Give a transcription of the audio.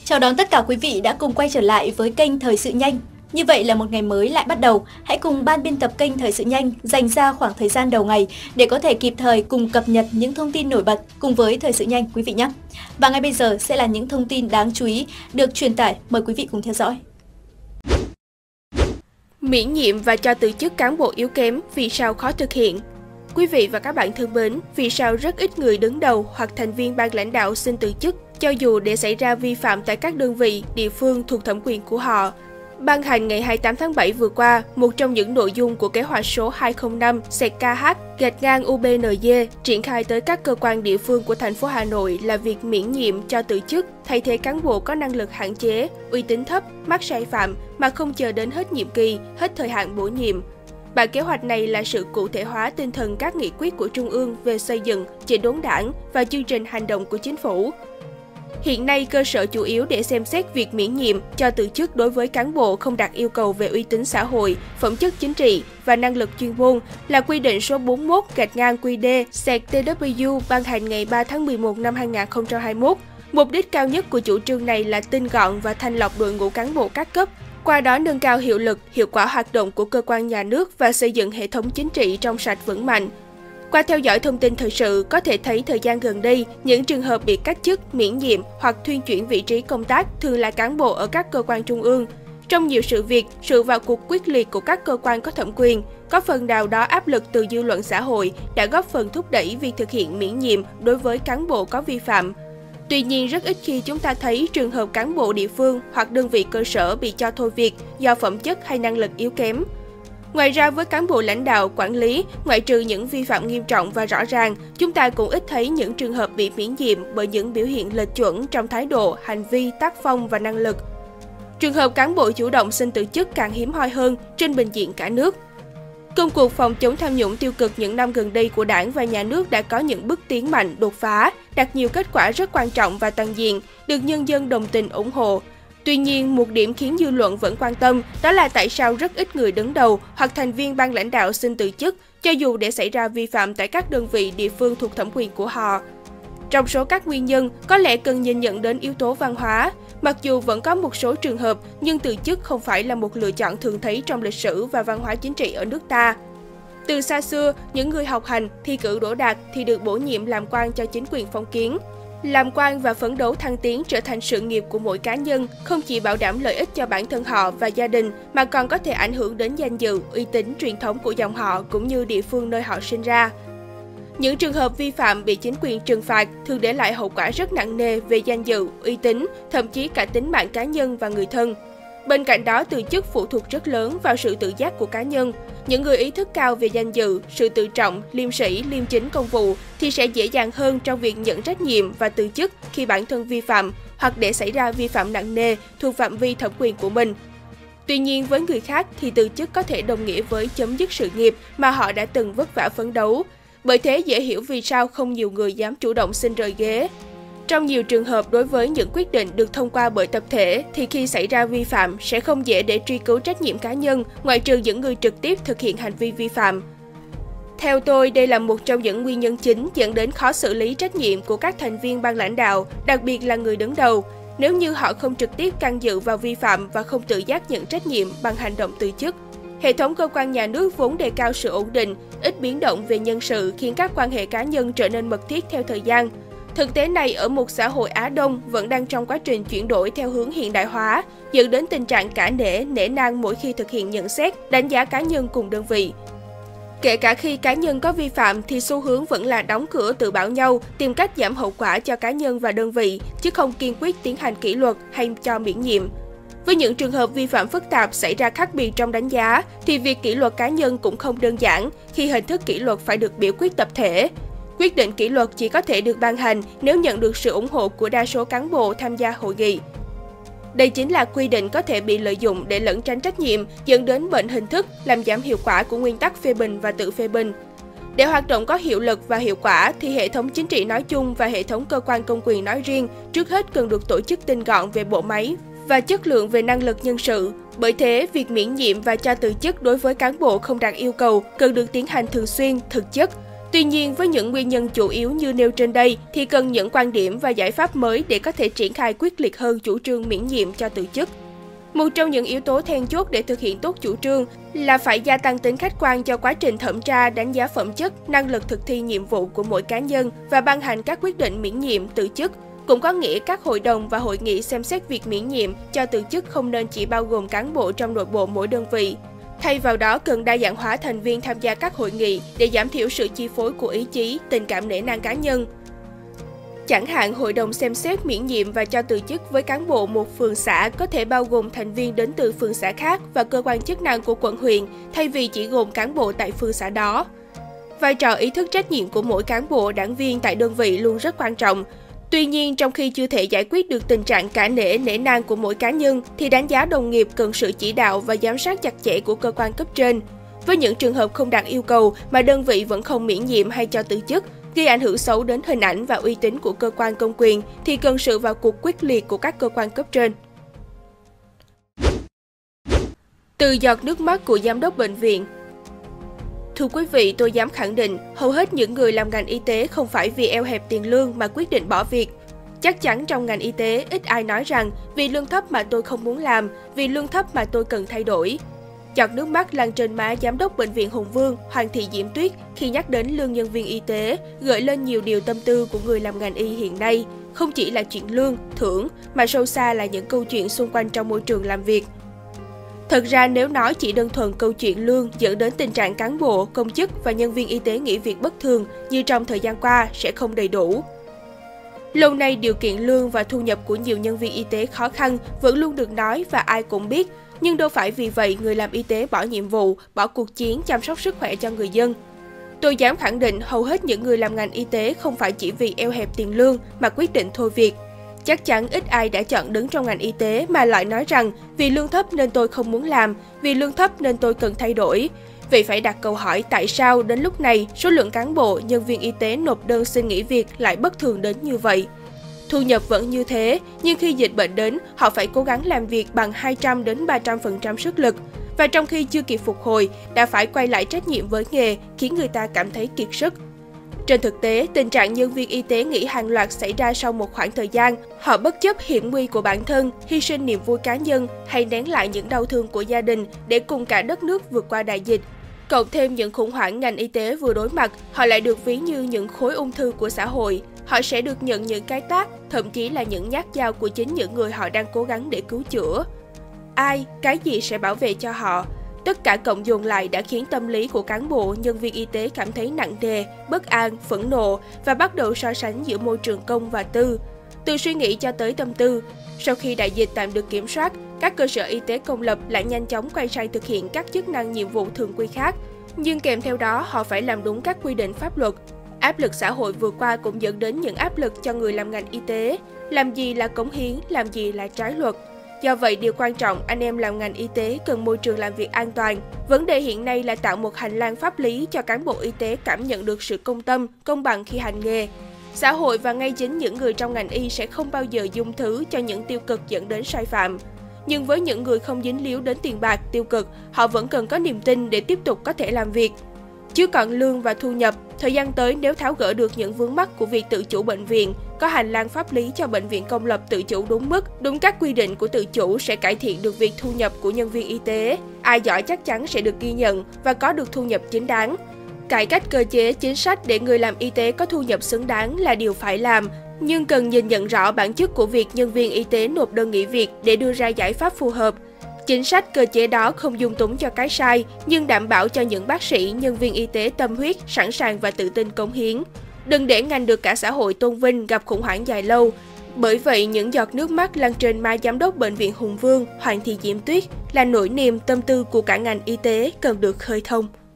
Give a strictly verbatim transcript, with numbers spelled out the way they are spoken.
Chào đón tất cả quý vị đã cùng quay trở lại với kênh Thời sự nhanh. Như vậy là một ngày mới lại bắt đầu. Hãy cùng ban biên tập kênh Thời sự nhanh dành ra khoảng thời gian đầu ngày để có thể kịp thời cùng cập nhật những thông tin nổi bật cùng với Thời sự nhanh quý vị nhé. Và ngay bây giờ sẽ là những thông tin đáng chú ý được truyền tải. Mời quý vị cùng theo dõi. Miễn nhiệm và cho từ chức cán bộ yếu kém, vì sao khó thực hiện? Quý vị và các bạn thân mến, vì sao rất ít người đứng đầu hoặc thành viên ban lãnh đạo xin từ chức, cho dù để xảy ra vi phạm tại các đơn vị, địa phương thuộc thẩm quyền của họ? Ban hành ngày hai mươi tám tháng bảy vừa qua, một trong những nội dung của kế hoạch số hai không năm K H gạch ngang U B N D triển khai tới các cơ quan địa phương của thành phố Hà Nội là việc miễn nhiệm cho từ chức, thay thế cán bộ có năng lực hạn chế, uy tín thấp, mắc sai phạm mà không chờ đến hết nhiệm kỳ, hết thời hạn bổ nhiệm. Bản kế hoạch này là sự cụ thể hóa tinh thần các nghị quyết của Trung ương về xây dựng, chỉnh đốn đảng và chương trình hành động của chính phủ. Hiện nay, cơ sở chủ yếu để xem xét việc miễn nhiệm cho từ chức đối với cán bộ không đạt yêu cầu về uy tín xã hội, phẩm chất chính trị và năng lực chuyên môn là quy định số bốn mươi mốt gạch ngang Q D xẹt T W ban hành ngày ba tháng mười một năm hai nghìn không trăm hai mươi mốt. Mục đích cao nhất của chủ trương này là tinh gọn và thanh lọc đội ngũ cán bộ các cấp, qua đó nâng cao hiệu lực, hiệu quả hoạt động của cơ quan nhà nước và xây dựng hệ thống chính trị trong sạch vững mạnh. Qua theo dõi thông tin thời sự, có thể thấy thời gian gần đây, những trường hợp bị cách chức, miễn nhiệm hoặc thuyên chuyển vị trí công tác thường là cán bộ ở các cơ quan trung ương. Trong nhiều sự việc, sự vào cuộc quyết liệt của các cơ quan có thẩm quyền, có phần nào đó áp lực từ dư luận xã hội đã góp phần thúc đẩy việc thực hiện miễn nhiệm đối với cán bộ có vi phạm. Tuy nhiên, rất ít khi chúng ta thấy trường hợp cán bộ địa phương hoặc đơn vị cơ sở bị cho thôi việc do phẩm chất hay năng lực yếu kém. Ngoài ra, với cán bộ lãnh đạo, quản lý, ngoại trừ những vi phạm nghiêm trọng và rõ ràng, chúng ta cũng ít thấy những trường hợp bị miễn nhiệm bởi những biểu hiện lệch chuẩn trong thái độ, hành vi, tác phong và năng lực. Trường hợp cán bộ chủ động xin từ chức càng hiếm hoi hơn trên bình diện cả nước. Công cuộc phòng chống tham nhũng tiêu cực những năm gần đây của Đảng và Nhà nước đã có những bước tiến mạnh, đột phá, đạt nhiều kết quả rất quan trọng và toàn diện, được nhân dân đồng tình ủng hộ. Tuy nhiên, một điểm khiến dư luận vẫn quan tâm đó là tại sao rất ít người đứng đầu hoặc thành viên ban lãnh đạo xin từ chức, cho dù để xảy ra vi phạm tại các đơn vị địa phương thuộc thẩm quyền của họ. Trong số các nguyên nhân, có lẽ cần nhìn nhận đến yếu tố văn hóa. Mặc dù vẫn có một số trường hợp, nhưng từ chức không phải là một lựa chọn thường thấy trong lịch sử và văn hóa chính trị ở nước ta. Từ xa xưa, những người học hành, thi cử đỗ đạt thì được bổ nhiệm làm quan cho chính quyền phong kiến. Làm quan và phấn đấu thăng tiến trở thành sự nghiệp của mỗi cá nhân, không chỉ bảo đảm lợi ích cho bản thân họ và gia đình, mà còn có thể ảnh hưởng đến danh dự, uy tín, truyền thống của dòng họ cũng như địa phương nơi họ sinh ra. Những trường hợp vi phạm bị chính quyền trừng phạt thường để lại hậu quả rất nặng nề về danh dự, uy tín, thậm chí cả tính mạng cá nhân và người thân. Bên cạnh đó, từ chức phụ thuộc rất lớn vào sự tự giác của cá nhân. Những người ý thức cao về danh dự, sự tự trọng, liêm sĩ, liêm chính công vụ thì sẽ dễ dàng hơn trong việc nhận trách nhiệm và từ chức khi bản thân vi phạm hoặc để xảy ra vi phạm nặng nề thuộc phạm vi thẩm quyền của mình. Tuy nhiên, với người khác thì từ chức có thể đồng nghĩa với chấm dứt sự nghiệp mà họ đã từng vất vả phấn đấu. Bởi thế dễ hiểu vì sao không nhiều người dám chủ động xin rời ghế. Trong nhiều trường hợp, đối với những quyết định được thông qua bởi tập thể thì khi xảy ra vi phạm sẽ không dễ để truy cứu trách nhiệm cá nhân, ngoại trừ những người trực tiếp thực hiện hành vi vi phạm. Theo tôi, đây là một trong những nguyên nhân chính dẫn đến khó xử lý trách nhiệm của các thành viên ban lãnh đạo, đặc biệt là người đứng đầu. Nếu như họ không trực tiếp can dự vào vi phạm và không tự giác nhận trách nhiệm bằng hành động từ chức. Hệ thống cơ quan nhà nước vốn đề cao sự ổn định, ít biến động về nhân sự khiến các quan hệ cá nhân trở nên mật thiết theo thời gian. Thực tế này ở một xã hội Á Đông vẫn đang trong quá trình chuyển đổi theo hướng hiện đại hóa, dẫn đến tình trạng cả nể, nể nang mỗi khi thực hiện nhận xét, đánh giá cá nhân cùng đơn vị. Kể cả khi cá nhân có vi phạm thì xu hướng vẫn là đóng cửa tự bảo nhau, tìm cách giảm hậu quả cho cá nhân và đơn vị, chứ không kiên quyết tiến hành kỷ luật hay cho miễn nhiệm. Với những trường hợp vi phạm phức tạp xảy ra khác biệt trong đánh giá, thì việc kỷ luật cá nhân cũng không đơn giản khi hình thức kỷ luật phải được biểu quyết tập thể. Quyết định kỷ luật chỉ có thể được ban hành nếu nhận được sự ủng hộ của đa số cán bộ tham gia hội nghị. Đây chính là quy định có thể bị lợi dụng để lẩn tránh trách nhiệm, dẫn đến bệnh hình thức, làm giảm hiệu quả của nguyên tắc phê bình và tự phê bình. Để hoạt động có hiệu lực và hiệu quả thì hệ thống chính trị nói chung và hệ thống cơ quan công quyền nói riêng trước hết cần được tổ chức tinh gọn về bộ máy và chất lượng về năng lực nhân sự. Bởi thế, việc miễn nhiệm và cho từ chức đối với cán bộ không đạt yêu cầu cần được tiến hành thường xuyên, thực chất. Tuy nhiên, với những nguyên nhân chủ yếu như nêu trên đây thì cần những quan điểm và giải pháp mới để có thể triển khai quyết liệt hơn chủ trương miễn nhiệm cho từ chức. Một trong những yếu tố then chốt để thực hiện tốt chủ trương là phải gia tăng tính khách quan cho quá trình thẩm tra, đánh giá phẩm chất, năng lực thực thi nhiệm vụ của mỗi cá nhân và ban hành các quyết định miễn nhiệm từ chức. Cũng có nghĩa các hội đồng và hội nghị xem xét việc miễn nhiệm cho từ chức không nên chỉ bao gồm cán bộ trong nội bộ mỗi đơn vị. Thay vào đó cần đa dạng hóa thành viên tham gia các hội nghị để giảm thiểu sự chi phối của ý chí, tình cảm nể nang cá nhân. Chẳng hạn, hội đồng xem xét miễn nhiệm và cho từ chức với cán bộ một phường xã có thể bao gồm thành viên đến từ phường xã khác và cơ quan chức năng của quận huyện, thay vì chỉ gồm cán bộ tại phường xã đó. Vai trò ý thức trách nhiệm của mỗi cán bộ, đảng viên tại đơn vị luôn rất quan trọng. Tuy nhiên, trong khi chưa thể giải quyết được tình trạng cả nể, nể nang của mỗi cá nhân, thì đánh giá đồng nghiệp cần sự chỉ đạo và giám sát chặt chẽ của cơ quan cấp trên. Với những trường hợp không đạt yêu cầu mà đơn vị vẫn không miễn nhiệm hay cho từ chức, gây ảnh hưởng xấu đến hình ảnh và uy tín của cơ quan công quyền, thì cần sự vào cuộc quyết liệt của các cơ quan cấp trên. Từ giọt nước mắt của giám đốc bệnh viện. Thưa quý vị, tôi dám khẳng định, hầu hết những người làm ngành y tế không phải vì eo hẹp tiền lương mà quyết định bỏ việc. Chắc chắn trong ngành y tế, ít ai nói rằng vì lương thấp mà tôi không muốn làm, vì lương thấp mà tôi cần thay đổi. Giọt nước mắt lăn trên má giám đốc bệnh viện Hùng Vương, Hoàng Thị Diễm Tuyết khi nhắc đến lương nhân viên y tế, gợi lên nhiều điều tâm tư của người làm ngành y hiện nay. Không chỉ là chuyện lương, thưởng, mà sâu xa là những câu chuyện xung quanh trong môi trường làm việc. Thật ra nếu nói chỉ đơn thuần câu chuyện lương dẫn đến tình trạng cán bộ, công chức và nhân viên y tế nghỉ việc bất thường như trong thời gian qua sẽ không đầy đủ. Lâu nay điều kiện lương và thu nhập của nhiều nhân viên y tế khó khăn vẫn luôn được nói và ai cũng biết, nhưng đâu phải vì vậy người làm y tế bỏ nhiệm vụ, bỏ cuộc chiến chăm sóc sức khỏe cho người dân. Tôi dám khẳng định hầu hết những người làm ngành y tế không phải chỉ vì eo hẹp tiền lương mà quyết định thôi việc. Chắc chắn ít ai đã chọn đứng trong ngành y tế mà lại nói rằng vì lương thấp nên tôi không muốn làm, vì lương thấp nên tôi cần thay đổi. Vậy phải đặt câu hỏi tại sao đến lúc này số lượng cán bộ, nhân viên y tế nộp đơn xin nghỉ việc lại bất thường đến như vậy. Thu nhập vẫn như thế, nhưng khi dịch bệnh đến, họ phải cố gắng làm việc bằng hai trăm đến ba trăm phần trăm sức lực. Và trong khi chưa kịp phục hồi, đã phải quay lại trách nhiệm với nghề, khiến người ta cảm thấy kiệt sức. Trên thực tế, tình trạng nhân viên y tế nghỉ hàng loạt xảy ra sau một khoảng thời gian. Họ bất chấp hiểm nguy của bản thân, hy sinh niềm vui cá nhân hay nén lại những đau thương của gia đình để cùng cả đất nước vượt qua đại dịch. Cộng thêm những khủng hoảng ngành y tế vừa đối mặt, họ lại được ví như những khối ung thư của xã hội. Họ sẽ được nhận những cái tát, thậm chí là những nhát dao của chính những người họ đang cố gắng để cứu chữa. Ai, cái gì sẽ bảo vệ cho họ? Tất cả cộng dồn lại đã khiến tâm lý của cán bộ, nhân viên y tế cảm thấy nặng nề, bất an, phẫn nộ và bắt đầu so sánh giữa môi trường công và tư. Từ suy nghĩ cho tới tâm tư, sau khi đại dịch tạm được kiểm soát, các cơ sở y tế công lập lại nhanh chóng quay sang thực hiện các chức năng nhiệm vụ thường quy khác. Nhưng kèm theo đó, họ phải làm đúng các quy định pháp luật. Áp lực xã hội vừa qua cũng dẫn đến những áp lực cho người làm ngành y tế. Làm gì là cống hiến, làm gì là trái luật. Do vậy, điều quan trọng anh em làm ngành y tế cần môi trường làm việc an toàn. Vấn đề hiện nay là tạo một hành lang pháp lý cho cán bộ y tế cảm nhận được sự công tâm, công bằng khi hành nghề. Xã hội và ngay chính những người trong ngành y sẽ không bao giờ dung thứ cho những tiêu cực dẫn đến sai phạm. Nhưng với những người không dính líu đến tiền bạc, tiêu cực, họ vẫn cần có niềm tin để tiếp tục có thể làm việc. Chứ còn lương và thu nhập, thời gian tới nếu tháo gỡ được những vướng mắc của việc tự chủ bệnh viện, có hành lang pháp lý cho bệnh viện công lập tự chủ đúng mức, đúng các quy định của tự chủ sẽ cải thiện được việc thu nhập của nhân viên y tế. Ai giỏi chắc chắn sẽ được ghi nhận và có được thu nhập chính đáng. Cải cách cơ chế, chính sách để người làm y tế có thu nhập xứng đáng là điều phải làm, nhưng cần nhìn nhận rõ bản chất của việc nhân viên y tế nộp đơn nghỉ việc để đưa ra giải pháp phù hợp. Chính sách cơ chế đó không dung túng cho cái sai, nhưng đảm bảo cho những bác sĩ, nhân viên y tế tâm huyết, sẵn sàng và tự tin cống hiến. Đừng để ngành được cả xã hội tôn vinh gặp khủng hoảng dài lâu. Bởi vậy, những giọt nước mắt lăn trên má giám đốc bệnh viện Hùng Vương, Hoàng Thị Diễm Tuyết là nỗi niềm tâm tư của cả ngành y tế cần được khơi thông.